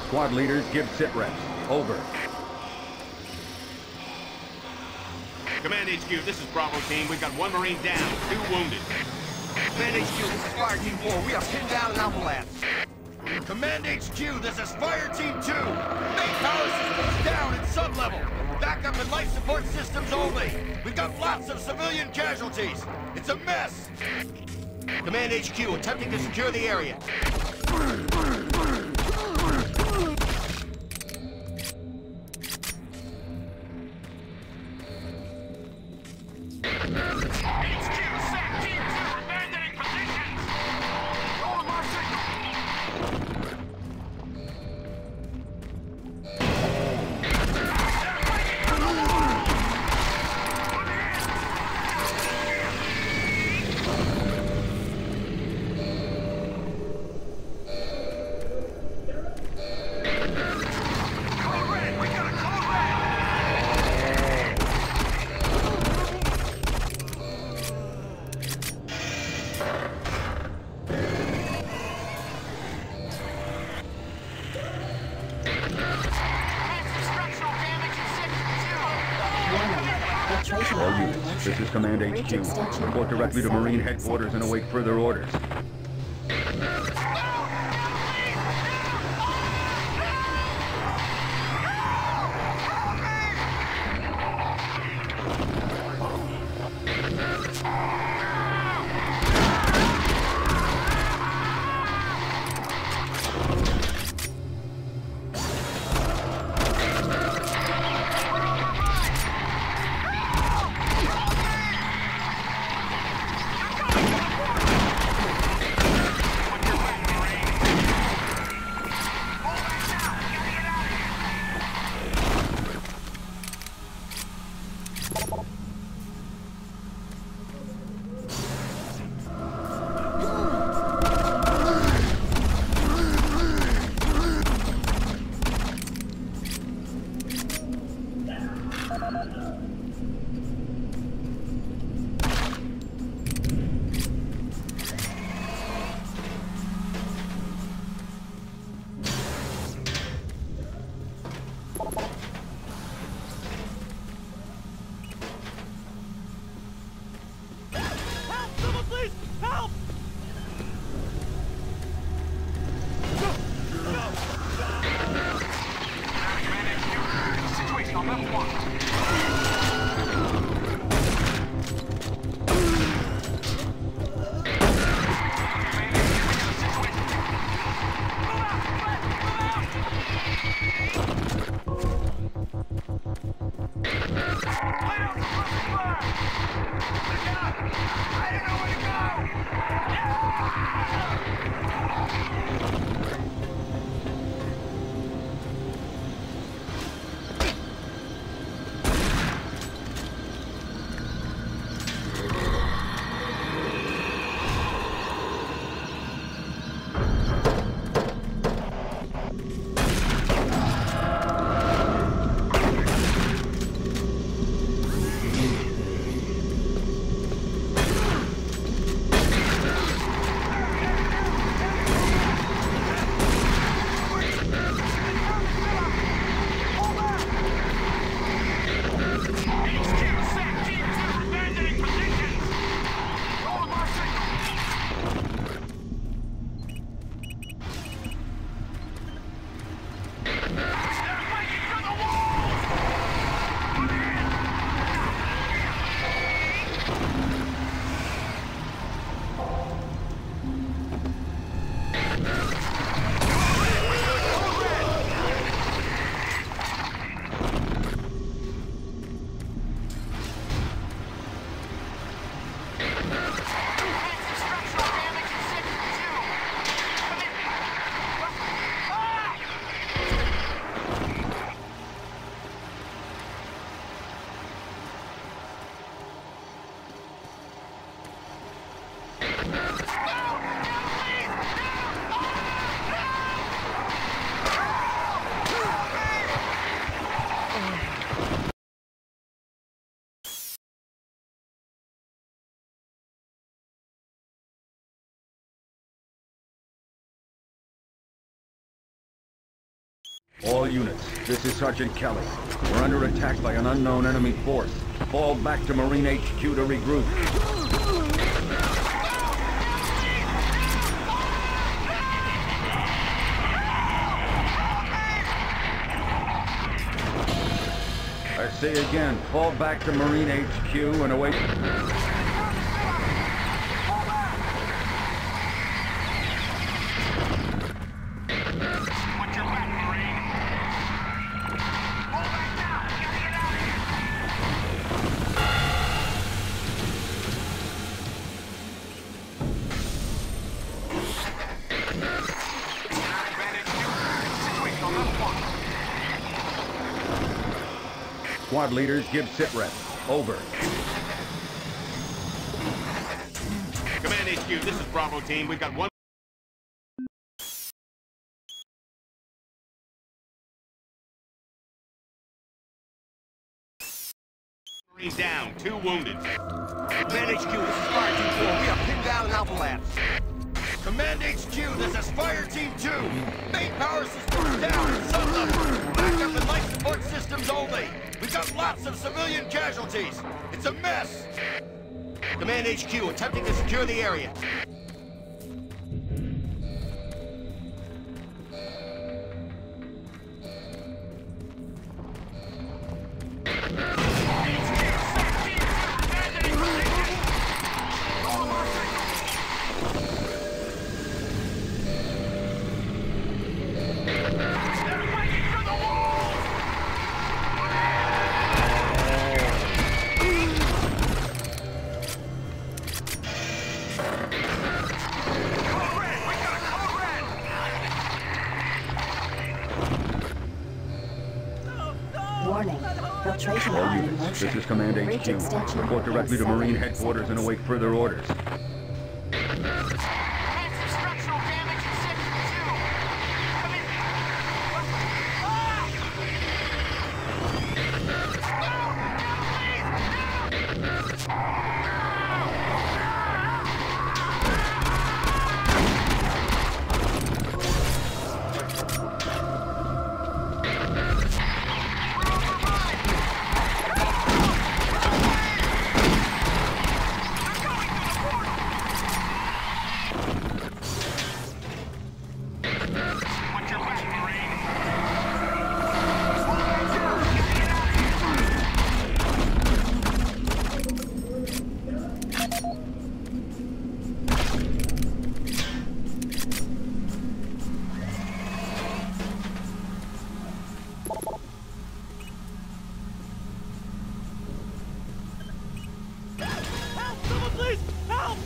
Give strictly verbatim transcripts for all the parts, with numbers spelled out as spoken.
Squad leaders, give sit reps. Over. Command H Q, this is Bravo team. We've got one Marine down, two wounded. Command H Q, this is Fire Team four. We are pinned down in Alpha Labs. Command H Q, this is Fire Team two. Main power systems down at sub-level. Backup and life support systems only. We've got lots of civilian casualties. It's a mess. Command H Q, attempting to secure the area. All units, this is Command H Q. Report directly to Marine Headquarters and await further orders. All units, this is Sergeant Kelly. We're under attack by an unknown enemy force. Fall back to Marine H Q to regroup. I say again, fall back to Marine H Q and await... Squad leaders, give sitrep. Over. Command H Q, this is Bravo team. We've got one Marine down, two wounded. Command H Q, this is Fire Team four. We are pinned down in Alpha Labs. Command H Q, this is Fire Team two. Main power systems down at some level. Backup and life support systems only. We've got lots of civilian casualties. It's a mess. Command H Q, attempting to secure the area. Warning. Filtration All line in units, motion. this is Command H Breach Q. extension Report directly to in Marine seven headquarters and await further orders. Structural damage in Sector two. Come in. Watch your back, Marine. Help! Someone please! Help!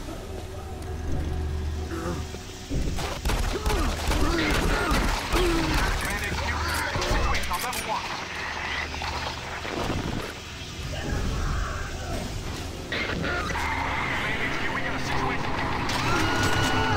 Command H Q. Situation on level one. Command H Q, we got a situation.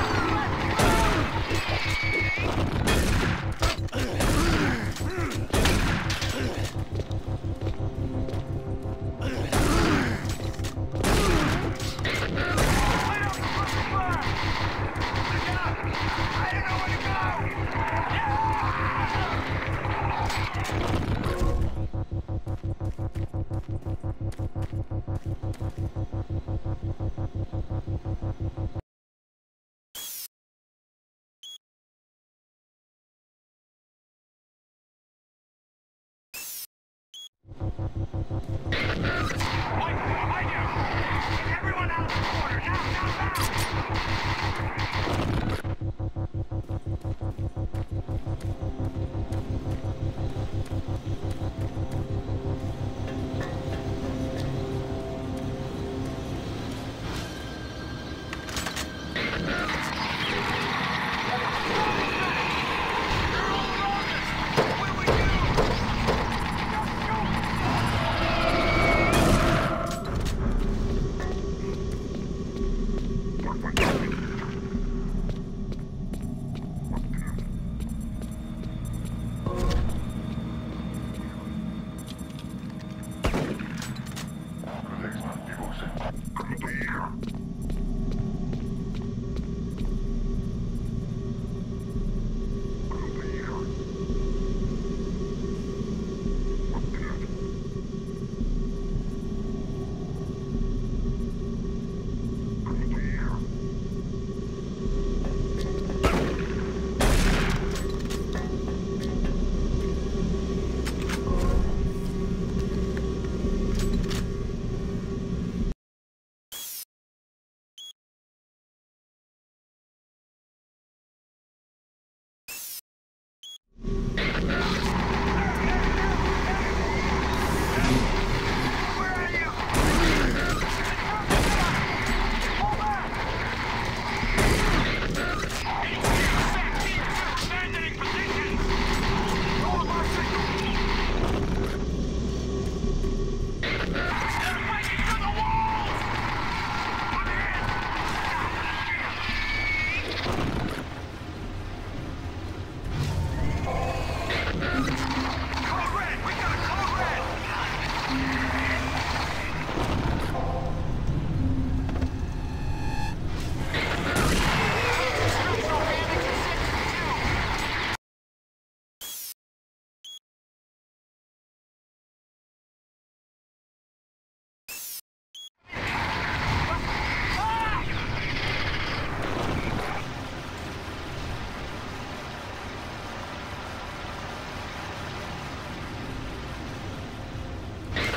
Everyone out of the corner, now, now, now!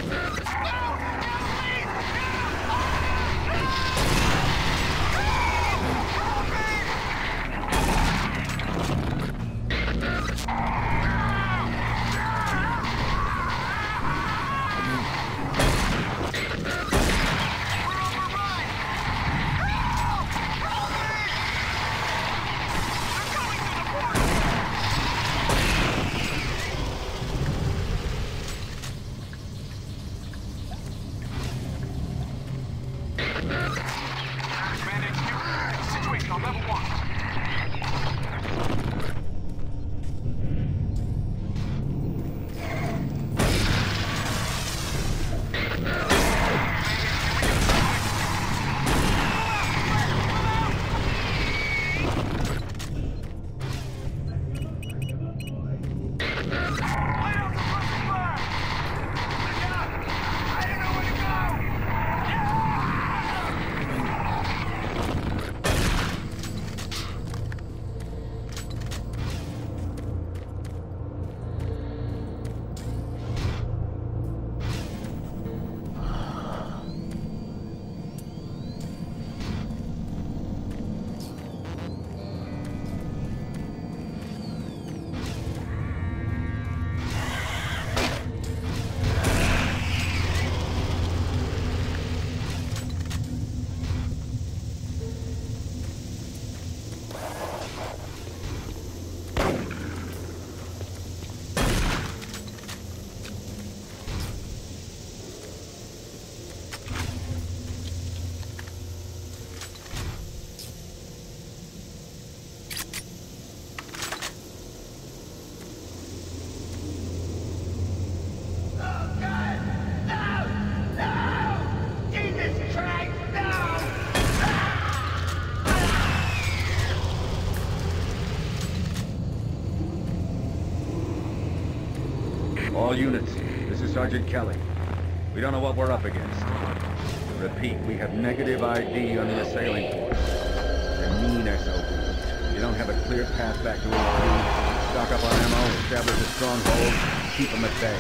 All units, this is Sergeant Kelly. We don't know what we're up against. Repeat, we have negative I D on the assailing force. They're mean S O Bs. You don't have a clear path back to O P. Stock up on ammo, establish a stronghold, keep them at bay.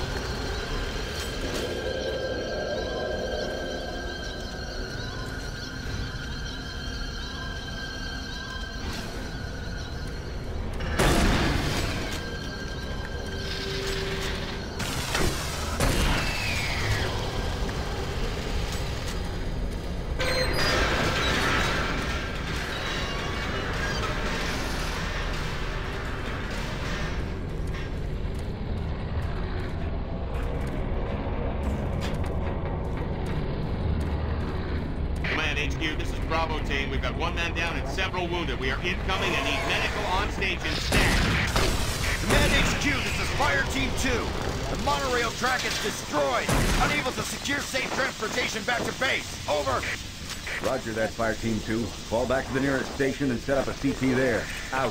H Q, this is Bravo team. We've got one man down and several wounded. We are incoming and need medical on station staff. Command H Q, this is Fire Team two. The monorail track is destroyed. Unable to secure safe transportation back to base. Over. Roger that, Fire Team two. Fall back to the nearest station and set up a C P there. Out.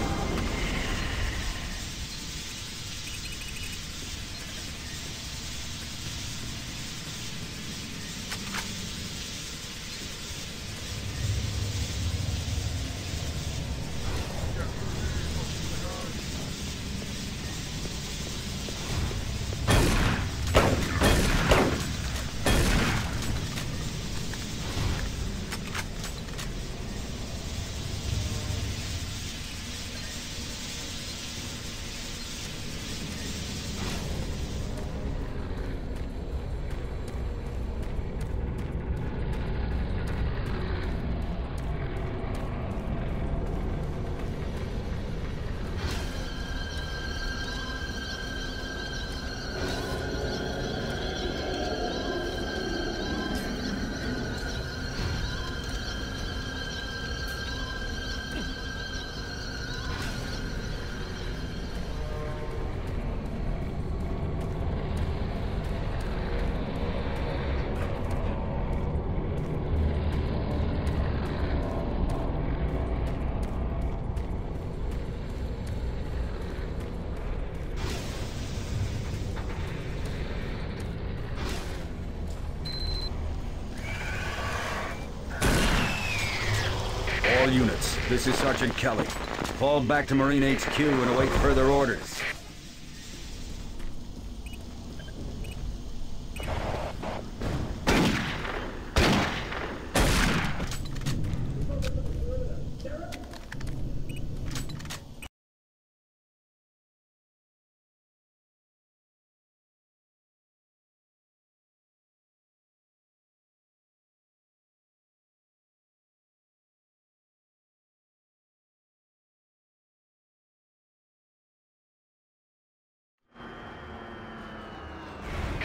All units, this is Sergeant Kelly. Fall back to Marine H Q and await further orders.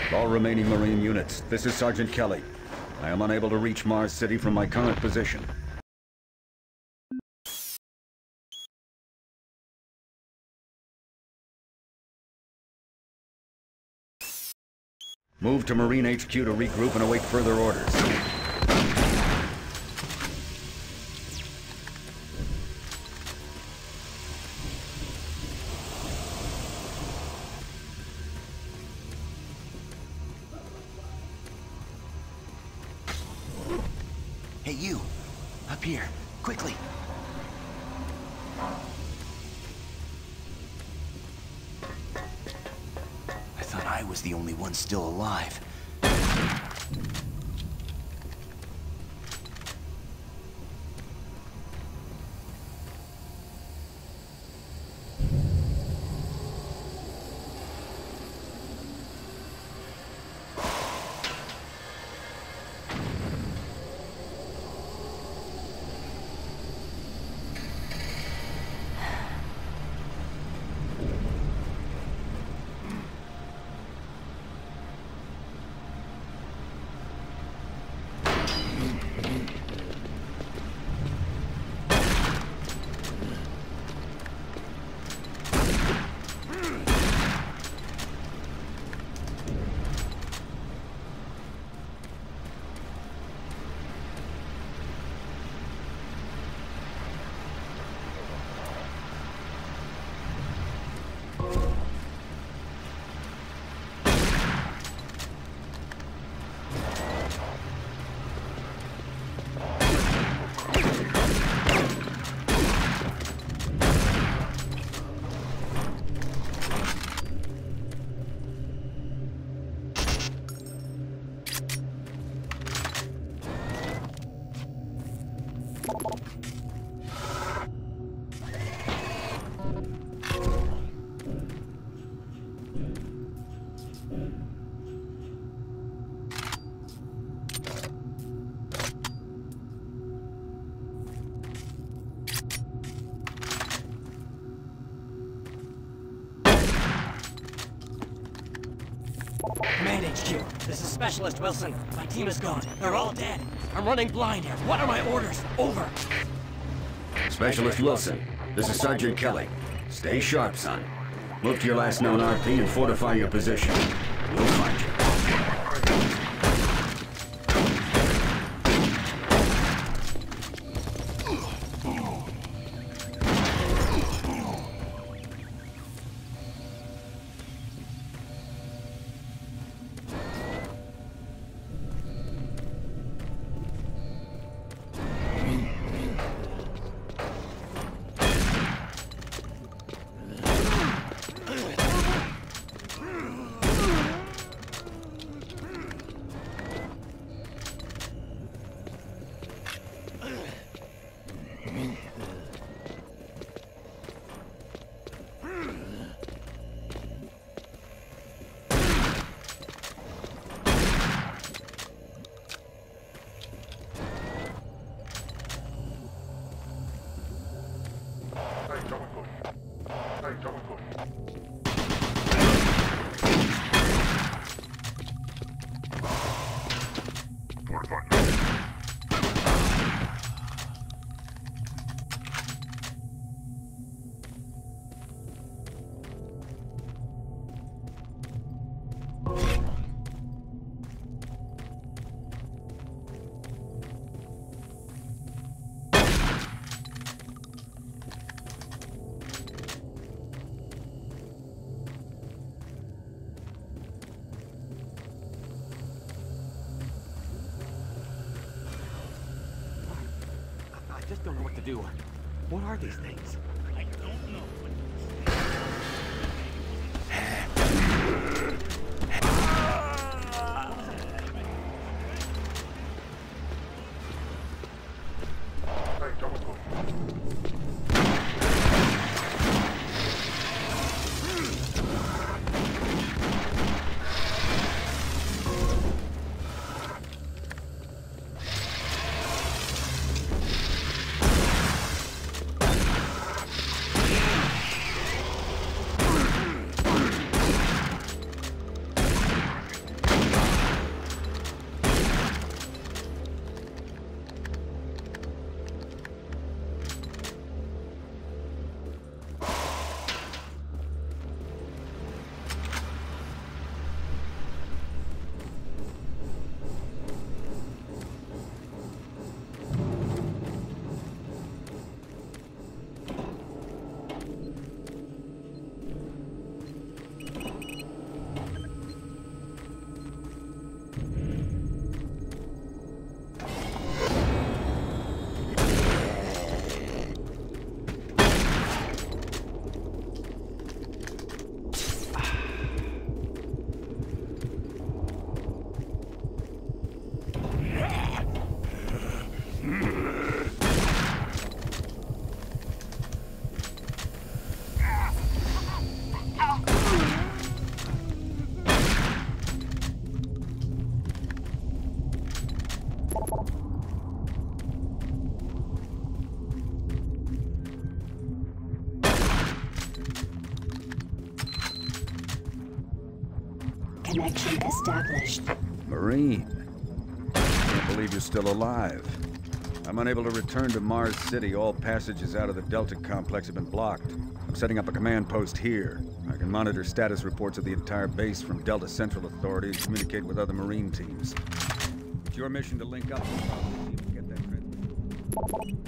All remaining Marine units, this is Sergeant Kelly. I am unable to reach Mars City from my current position. Move to Marine H Q to regroup and await further orders. Hey, you! Up here, quickly! I thought I was the only one still alive. Command H Q, this is Specialist Wilson. My team is gone. They're all dead. I'm running blind here. What are my orders? Over. Specialist Wilson, this is Sergeant Kelly. Stay sharp, son. Move to your last known R P and fortify your position. We'll find you. I just don't know what to do. What are these things? I don't know. connection established. Marine. I can't believe you're still alive. I'm unable to return to Mars City. All passages out of the Delta complex have been blocked. I'm setting up a command post here. I can monitor status reports of the entire base from Delta Central Authority and communicate with other Marine teams. It's your mission to link up with Bravo team and get that transmission.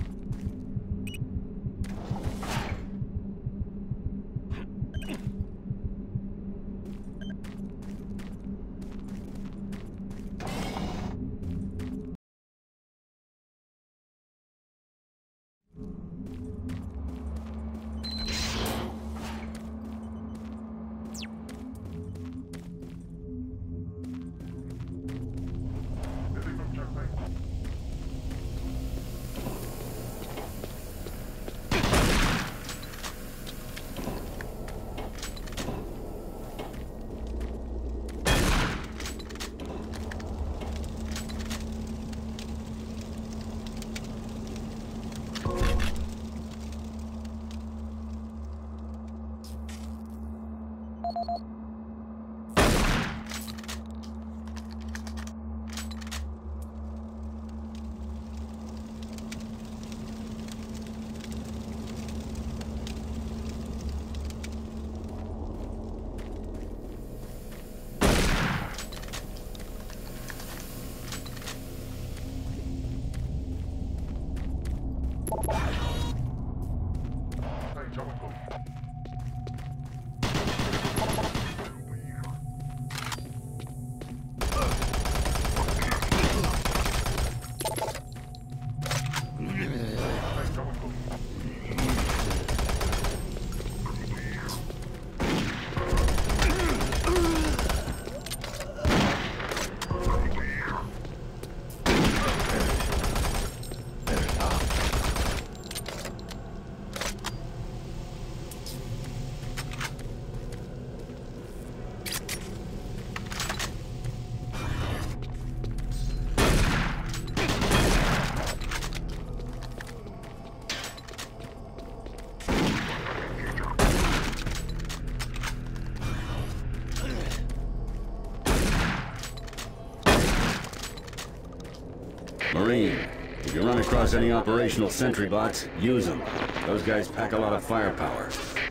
Marine, if you run across any operational sentry bots, use them. Those guys pack a lot of firepower.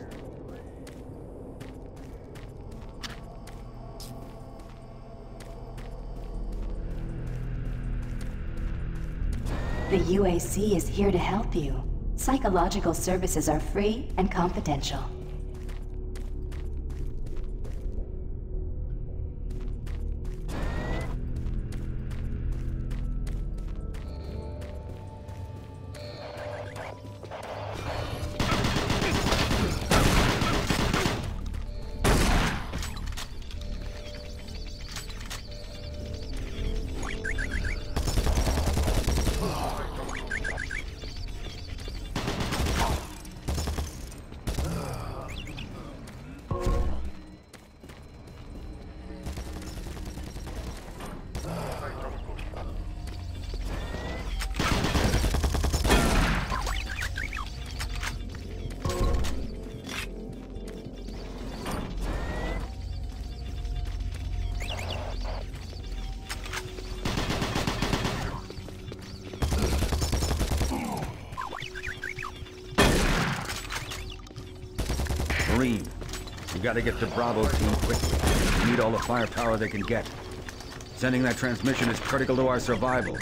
The U A C is here to help you. Psychological services are free and confidential. Marine, we gotta get to Bravo team quickly. We need all the firepower they can get. Sending that transmission is critical to our survival.